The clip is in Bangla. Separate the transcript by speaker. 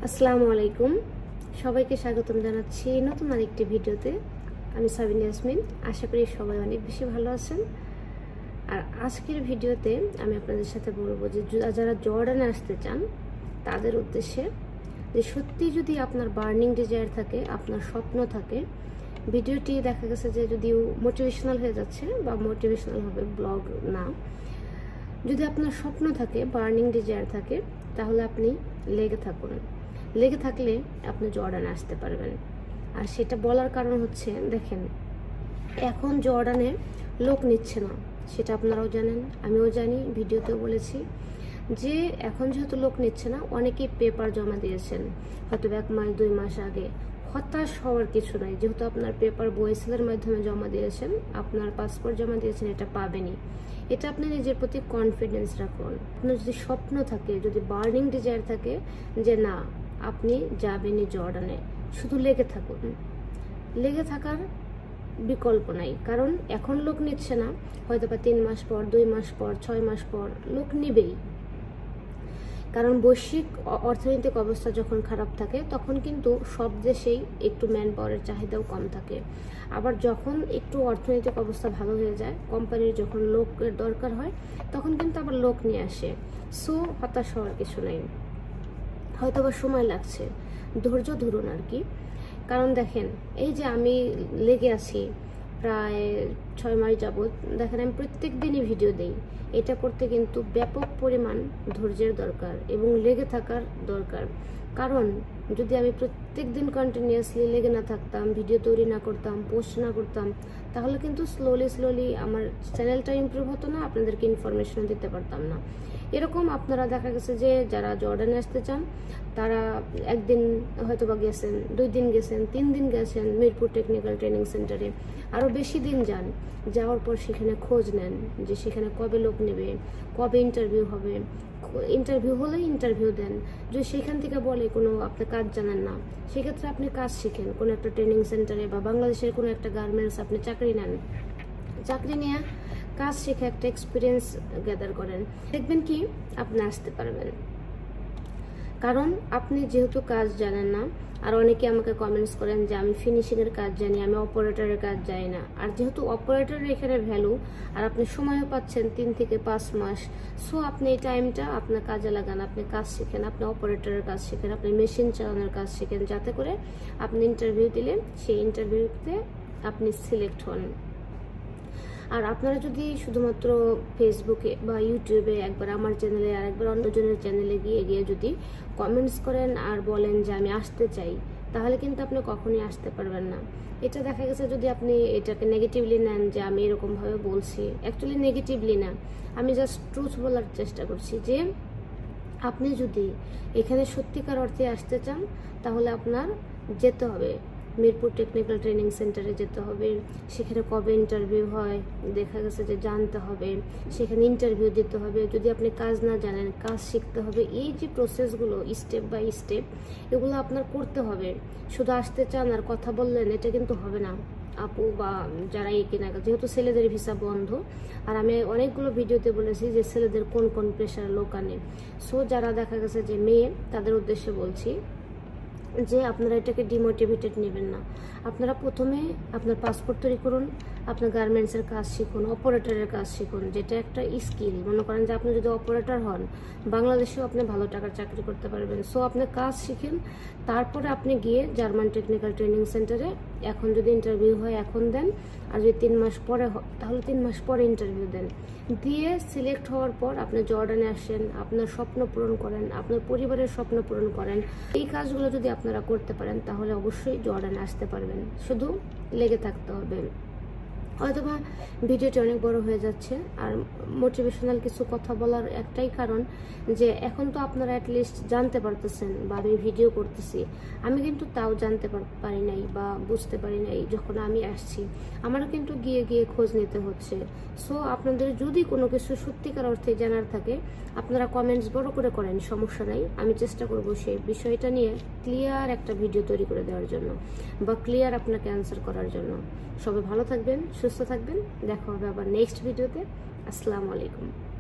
Speaker 1: আসসালামু আলাইকুম, সবাইকে স্বাগতম জানাচ্ছি নতুন আরেকটি ভিডিওতে। আমি সাবিনা ইয়াসমিন। আশা করি সবাই অনেক বেশি ভালো আছেন। আর আজকের ভিডিওতে আমি আপনাদের সাথে বলবো যে যারা জর্ডানে আসতে চান তাদের উদ্দেশ্যে, যে সত্যি যদি আপনার বার্নিং ডিজায়ার থাকে, আপনার স্বপ্ন থাকে, ভিডিওটি দেখা গেছে যে যদিও মোটিভেশনাল হয়ে যাচ্ছে বা মোটিভেশনাল হবে, ব্লগ না, যদি আপনার স্বপ্ন থাকে, বার্নিং ডিজায়ার থাকে, তাহলে আপনি লেগে থাকুন। লেগে থাকলে আপনি জর্ডানে আসতে পারবেন। আর সেটা বলার কারণ হচ্ছে, দেখেন এখন জর্ডানে লোক নিচ্ছে না, সেটা আপনারাও জানেন, আমিও জানি, ভিডিওতেও বলেছি যে এখন যেহেতু লোক নিচ্ছে না, অনেকেই পেপার জমা দিয়েছেন হয়তো 1 মাস 2 মাস আগে। হতাশ হওয়ার কিছু নাই, যেহেতু আপনার পেপার বয়েসেলের মাধ্যমে জমা দিয়েছেন, আপনার পাসপোর্ট জমা দিয়েছেন, এটা পাবেনই। এটা আপনি নিজের প্রতি কনফিডেন্স রাখুন। আপনার যদি স্বপ্ন থাকে, যদি বার্নিং ডিজায়ার থাকে যে না আপনি যাবেনই জর্ডানে, শুধু লেগে থাকুন। লেগে থাকার বিকল্প নাই, কারণ এখন লোক নিচ্ছে না, হয়তো বা 3 মাস পর, 2 মাস পর, 6 মাস পর লোক নিবেই। কারণ বৈশ্বিক অর্থনৈতিক অবস্থা যখন খারাপ থাকে তখন কিন্তু সব দেশেই একটু ম্যান পাওয়ারের চাহিদাও কম থাকে। আবার যখন একটু অর্থনৈতিক অবস্থা ভালো হয়ে যায়, কোম্পানির যখন লোকের দরকার হয়, তখন কিন্তু আবার লোক নিয়ে আসে। সো হতাশ হওয়ার কিছু নেই, হয়তো বা সময় লাগছে, ধৈর্য ধরুন আর কি। কারণ দেখেন, এই যে আমি লেগে আছি প্রায় 6 মাস যাবৎ, দেখেন আমি প্রত্যেক দিনই ভিডিও দেই। এটা করতে কিন্তু ব্যাপক পরিমাণ ধৈর্যের দরকার এবং লেগে থাকার দরকার। কারণ যদি আমি প্রত্যেক দিন কন্টিনিউয়াসলি লেগে না থাকতাম, ভিডিও তৈরি না করতাম, পোস্ট না করতাম, তাহলে কিন্তু স্লোলি আমার চ্যানেলটা ইমপ্রুভ হতো না, আপনাদেরকে ইনফরমেশন দিতে পারতাম না। এরকম আপনারা দেখা গেছে যে যারা জর্ডানে আসতে চান তারা একদিন হয়তো বা গেছেন, 2 দিন গেছেন, 3 দিন গেছেন মিরপুর টেকনিক্যাল ট্রেনিং সেন্টারে, আরও বেশি দিন যান। যাওয়ার পর সেখানে খোঁজ নেন যে সেখানে কবে লোক নেবে, কবে ইন্টারভিউ হবে, ইন্টারভিউ হলে ইন্টারভিউ দেন। যদি সেখান থেকে বলে কোনো আপনি কাজ জানেন না, সেক্ষেত্রে আপনি কাজ শিখেন কোনো একটা ট্রেনিং সেন্টারে বা বাংলাদেশের কোনো একটা গার্মেন্টস আপনি চাকরি নেন। চাকরি নিয়ে কাজ শিখে একটা এক্সপিরিয়েন্স গ্যাদার করেন, দেখবেন কি আপনি আসতে পারবেন। কারণ আপনি যেহেতু কাজ জানেন না, আর অনেকে আমাকে কমেন্টস করেন যে আমি ফিনিশিংয়ের কাজ জানি, আমি অপারেটরের কাজ জানি না। আর যেহেতু অপারেটরের এখানে ভ্যালু, আর আপনি সময়ও পাচ্ছেন 3 থেকে 5 মাস, সো আপনি এই টাইমটা আপনার কাজে লাগান, আপনি কাজ শিখেন, আপনি অপারেটরের কাজ শিখেন, আপনি মেশিন চালানোর কাজ শিখেন, যাতে করে আপনি ইন্টারভিউ দিলে সেই ইন্টারভিউতে আপনি সিলেক্ট হন। আর আপনারা যদি শুধুমাত্র ফেসবুকে বা ইউটিউবে একবার আমার চ্যানেলে আর একবার অন্যজনের চ্যানেলে গিয়ে যদি কমেন্টস করেন আর বলেন যে আমি আসতে চাই, তাহলে কিন্তু আপনি কখনোই আসতে পারবেন না। এটা দেখা গেছে যদি আপনি এটাকে নেগেটিভলি নেন যে আমি এরকমভাবে বলছি, অ্যাকচুয়ালি নেগেটিভলি না, আমি জাস্ট ট্রুথ বলার চেষ্টা করছি যে আপনি যদি এখানে সত্যিকার অর্থে আসতে চান তাহলে আপনার যেতে হবে মিরপুর টেকনিক্যাল ট্রেনিং সেন্টারে যেতে হবে। সেখানে কবে ইন্টারভিউ হয় দেখা গেছে যে জানতে হবে, সেখানে ইন্টারভিউ দিতে হবে। যদি আপনি কাজ না জানেন, কাজ শিখতে হবে। এই যে প্রসেসগুলো স্টেপ বাই স্টেপ, এগুলো আপনার করতে হবে। শুধু আসতে চান আর কথা বললেন, এটা কিন্তু হবে না আপু বা যারা এই কিনা, যেহেতু ছেলেদের ভিসা বন্ধ। আর আমি অনেকগুলো ভিডিওতে বলেছি যে ছেলেদের কোন কোন প্রেশার লোক আনে। সো যারা দেখা গেছে যে মেয়ে, তাদের উদ্দেশ্যে বলছি যে আপনারা এটাকে ডিমোটিভেটেড নেবেন না। আপনারা প্রথমে আপনার পাসপোর্ট তৈরি করুন, আপনার গার্মেন্টসের কাজ শিখুন, অপারেটরের কাজ শিখুন, যেটা একটা স্কিল। মনে করেন যে আপনি যদি অপারেটর হন, বাংলাদেশেও আপনি ভালো টাকার চাকরি করতে পারবেন। সো আপনি কাজ শিখেন, তারপরে আপনি গিয়ে জার্মান টেকনিক্যাল ট্রেনিং সেন্টারে এখন যদি ইন্টারভিউ হয় এখন দেন, আর যদি 3 মাস পরে হয় তাহলে 3 মাস পরে ইন্টারভিউ দেন। দিয়ে সিলেক্ট হওয়ার পর আপনি জর্ডানে আসেন, আপনার স্বপ্ন পূরণ করেন, আপনার পরিবারের স্বপ্ন পূরণ করেন। এই কাজগুলো যদি আপনারা করতে পারেন তাহলে অবশ্যই জর্ডানে আসতে পারবেন, শুধু লেগে থাকতে হবে। হয়তোবা ভিডিওটি অনেক বড় হয়ে যাচ্ছে, আর মোটিভেশনাল কিছু কথা বলার একটাই কারণ যে এখন তো আপনারা অ্যাটলিস্ট জানতে পারতেছেন বা আমি ভিডিও করতেছি, আমি কিন্তু তাও জানতে পারি নাই বা বুঝতে পারি নাই যখন আমি আসছি। আমারও কিন্তু গিয়ে খোঁজ নিতে হচ্ছে। সো আপনাদের যদি কোনো কিছু সত্যিকার অর্থে জানার থাকে, আপনারা কমেন্টস বড় করে করেন, সমস্যা নাই। আমি চেষ্টা করব সেই বিষয়টা নিয়ে ক্লিয়ার একটা ভিডিও তৈরি করে দেওয়ার জন্য বা ক্লিয়ার আপনাকে অ্যান্সার করার জন্য। সবাই ভালো থাকবেন, সুস্থ থাকবেন, দেখা হবে আবার নেক্সট ভিডিওতে। আসসালামু আলাইকুম।